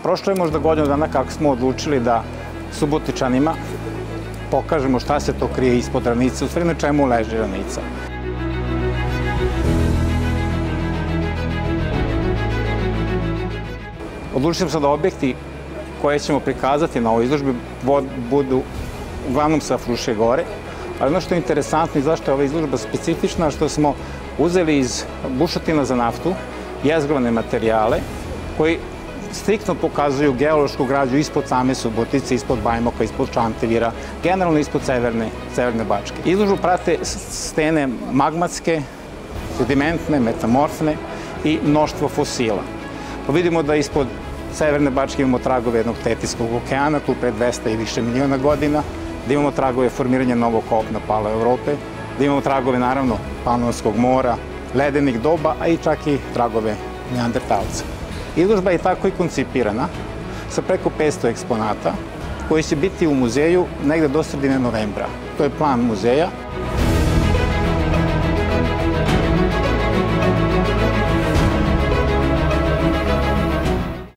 Prošlo je možda godinu dana kako smo odlučili da Subotičanima pokažemo šta se to krije ispod ravnice, u stvari na čemu leži ravnica. Odlučili smo da objekti koje ćemo prikazati na ovoj izložbi budu uglavnom sa Fruške gore, ali ono što je interesantno i zašto je ova izložba specifična, što smo uzeli iz bušotina za naftu jezgrovane materijale koji striktno pokazuju geološku građu ispod same Subotice, ispod Bajmoka, ispod Čantavira, generalno ispod Severne Bačke. Izložbu prate stene magmatske, sedimentne, metamorfne i mnoštvo fosila. Vidimo da ispod Severne Bačke imamo tragove jednog Tetijskog okeana, tu pre 200 i više miliona godina, da imamo tragove formiranja novog kopna Pale Evrope, da imamo tragove, naravno, Panonskog mora, ledenih doba, a i čak i tragove Neandertalca. Izložba je tako i koncipirana, sa preko 500 eksponata, koji će biti u muzeju negde do sredine novembra. To je plan muzeja.